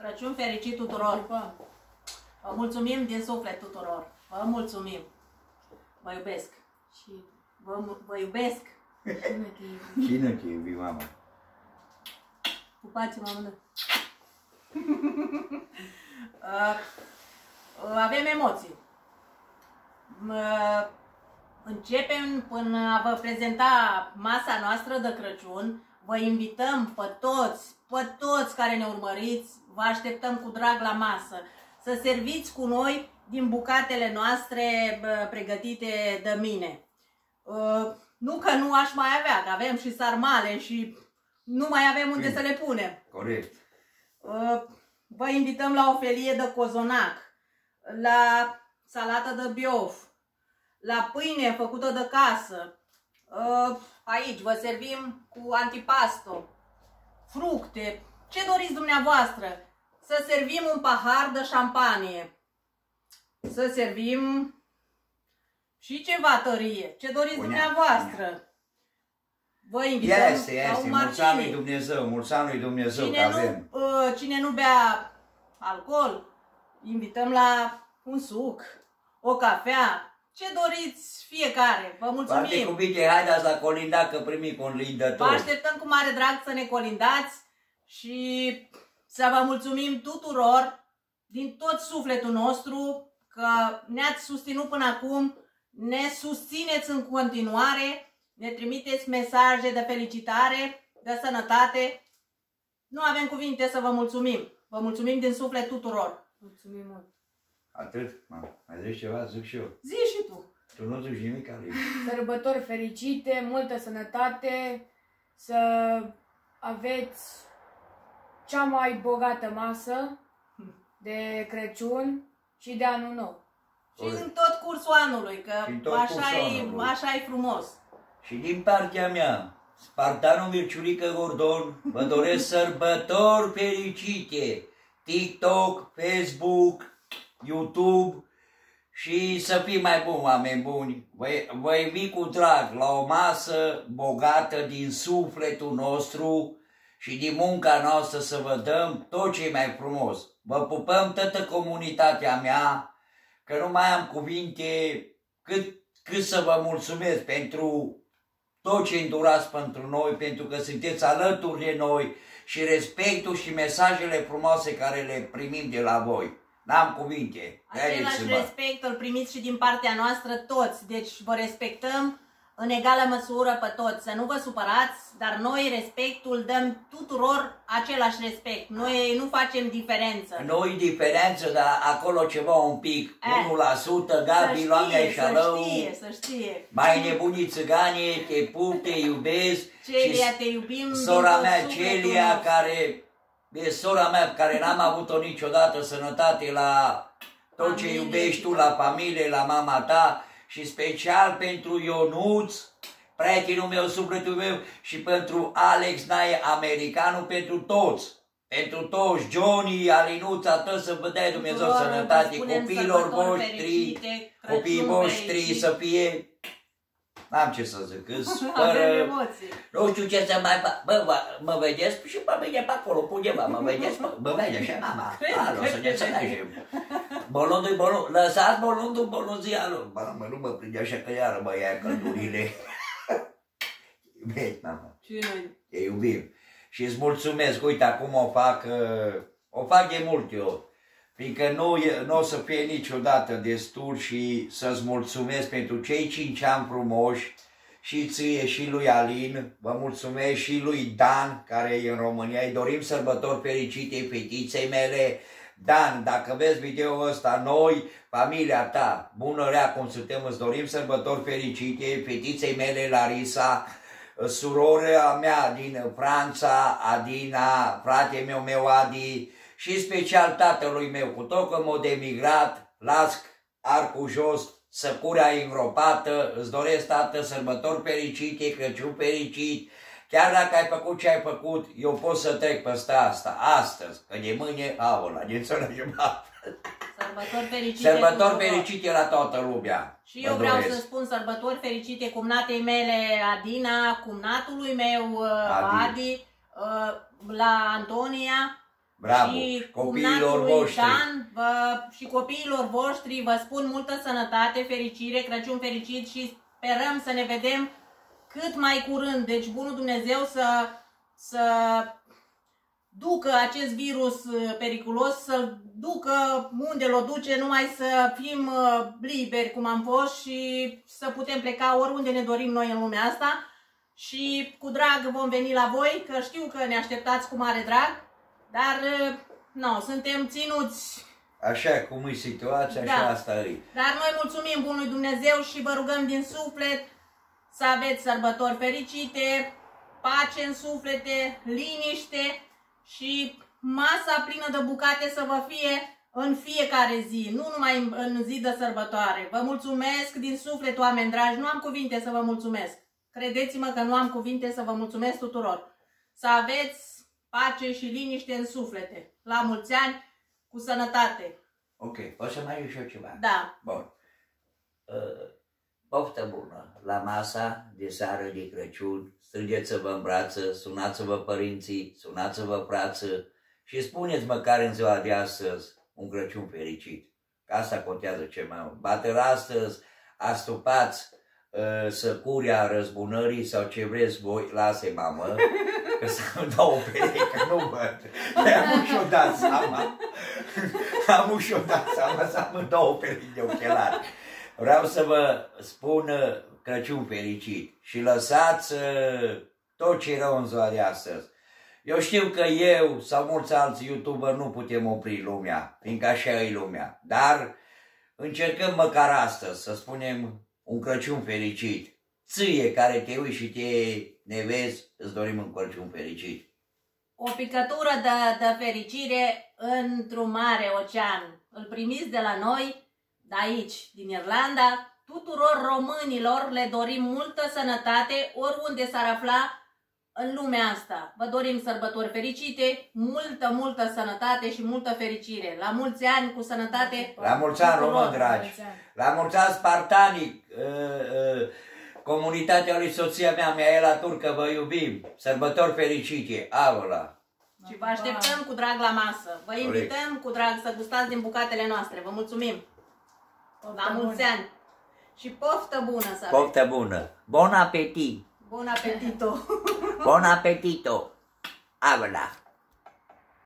Crăciun fericit tuturor! Vă mulțumim din suflet tuturor! Vă mulțumim! Vă iubesc! Și Vă iubesc! Cine te iubi, mama? Pupați-mă amândoi! Avem emoții. Începem până a vă prezenta masa noastră de Crăciun. Vă invităm pe toți care ne urmăriți, vă așteptăm cu drag la masă. Să serviți cu noi din bucatele noastre pregătite de mine. Nu că nu aș mai avea, că avem și sarmale și nu mai avem unde să le punem. Corect. Vă invităm la o felie de cozonac, la salată de biof, la pâine făcută de casă. Aici vă servim cu antipasto, fructe, ce doriți dumneavoastră. Să servim un pahar de șampanie, să servim și ceva tărie, ce doriți dumneavoastră. Vă invităm la un martini. Mulți ani lui Dumnezeu că avem. Cine nu bea alcool, invităm la un suc, o cafea, ce doriți fiecare. Vă mulțumim. Poate cuvinte, haideți la colinda că primim colindător. Vă așteptăm cu mare drag să ne colindați și să vă mulțumim tuturor din tot sufletul nostru că ne-ați susținut până acum, ne susțineți în continuare, ne trimiteți mesaje de felicitare, de sănătate. Nu avem cuvinte să vă mulțumim. Vă mulțumim din suflet tuturor. mulțumim mult. Atât? Mai zici ceva? Zic și eu. Zi și tu. Tu nu zici nimic, Ali. Sărbători fericite, multă sănătate, să aveți cea mai bogată masă de Crăciun și de Anul Nou. Și în tot cursul anului, că așa e frumos. Și din partea mea, Spartanul Mirciulică Gordon, vă doresc sărbători fericite. TikTok, Facebook, YouTube și să fii mai buni, oameni buni. Vă invit cu drag la o masă bogată din sufletul nostru și din munca noastră să vă dăm tot ce e mai frumos. Vă pupăm toată comunitatea mea, că nu mai am cuvinte cât să vă mulțumesc pentru tot ce îndurați pentru noi, pentru că sunteți alături de noi și respectul și mesajele frumoase care le primim de la voi. N-am cuvinte. Același respect îl primiți și din partea noastră toți, deci vă respectăm în egală măsură pe toți. Să nu vă supărați, dar noi respectul dăm tuturor același respect. Noi nu facem diferență. Nu-i diferență, dar acolo ceva un pic, 1%, Gabi, Loamea și Alău. Să știe. Mai nebunii țigane, te pup, te iubesc. Celia, te iubim. Sora mea, Celia, care e sora mea, care n-am avut-o niciodată, sănătate la tot ce iubești tu, la familie, la mama ta. Și special pentru Ionuț, prietenul meu, sufletul meu, și pentru Alex Nae, americanul, pentru toți. Pentru toți, Johnny, Alinuța, toți să vă dea Dumnezeu sănătate, copiilor voștri, copiii voștri să fie... N-am ce să zic, nu știu ce să mai fac. Bă, mă vedeți și pe mine pe acolo, pe undeva, mă vedeți? Mă vede așa, mama. Alo, să ne înțelegem. Bolonul-i bolon, lăsați bolonul bolonzialul. Mă, nu mă prinde așa că iară mă ia căldurile. Iubesc, mama. Te iubim. Și îți mulțumesc, uite, acum o fac de multe ori. Fiindcă nu o să fie niciodată destul și să-ți mulțumesc pentru cei 5 ani frumoși și ție și lui Alin, vă mulțumesc și lui Dan, care e în România, îi dorim sărbători fericite fetiței mele. Dan, dacă vezi video-ul ăsta, noi, familia ta, bună rea cum suntem, îți dorim sărbători fericite fetiței mele, Larisa, surora mea din Franța, Adina, fratele meu Adi, și special tatălui meu, cu tot că m-a demigrat, las arcul jos, săcurea îngropată, îți doresc, tată, sărbători fericite, Crăciun fericit. Chiar dacă ai făcut ce ai făcut, eu pot să trec peste asta, astăzi, că de mâine, aola, de înțelegem. Sărbători fericite. Sărbători fericite la toată lumea. Și eu vreau să spun sărbători fericite cumnatei mele, Adina, cumnatului meu, Adi, la Antonia, Bravo. Și Copiilor cumnatului voștri. Dan, și copiilor voștri vă spun multă sănătate, fericire, Crăciun fericit și sperăm să ne vedem cât mai curând. Deci bunul Dumnezeu să ducă acest virus periculos, să-l ducă unde l-o duce, numai să fim liberi cum am fost și să putem pleca oriunde ne dorim noi în lumea asta. Și cu drag vom veni la voi, că știu că ne așteptați cu mare drag, dar nu, suntem ținuți. Așa cum e situația, așa asta e. Dar noi mulțumim bunului Dumnezeu și vă rugăm din suflet să aveți sărbători fericite, pace în suflete, liniște și masa plină de bucate să vă fie în fiecare zi, nu numai în zi de sărbătoare. Vă mulțumesc din suflet, oameni dragi, nu am cuvinte să vă mulțumesc. Credeți-mă că nu am cuvinte să vă mulțumesc tuturor. Să aveți pace și liniște în suflete. La mulți ani, cu sănătate. Ok, o să mai și eu ceva. Da. Bun. Poftă bună la masa de seară de Crăciun, strângeți-vă în brață, sunați-vă părinții, sunați-vă frață și spuneți măcar în ziua de astăzi un Crăciun fericit. Că asta contează cel mai mult. Bater astăzi, astupați săcuria răzbunării sau ce vreți voi, lase mamă, că să-mi dau o pereche, că nu văd. Am și-o dat seama. Am și-o dat seama să am două perechi de ochelari. Vreau să vă spun Crăciun fericit și lăsați tot ce e rău în ziua de astăzi. Eu știu că eu sau mulți alți youtuberi nu putem opri lumea, fiindcă așa e lumea, dar încercăm măcar astăzi să spunem un Crăciun fericit. Ție care te uiți și te nevezi, îți dorim un Crăciun fericit. O picătură de fericire într-un mare ocean. Îl primiți de la noi, de aici, din Irlanda. Tuturor românilor le dorim multă sănătate oriunde s-ar afla în lumea asta. Vă dorim sărbători fericite, multă sănătate și multă fericire. La mulți ani cu sănătate. La mulți ani, români dragi. La mulți ani, spartanic. Comunitatea lui soția mea, Mihaela Turcă, vă iubim. Sărbători fericite. Avola. Și vă așteptăm cu drag la masă. Vă invităm cu drag să gustați din bucatele noastre. Vă mulțumim. La mulți ani. Și poftă bună să aveți. Poftă bună. Bon apetit. Bun apetito. Bon apetito. Avola.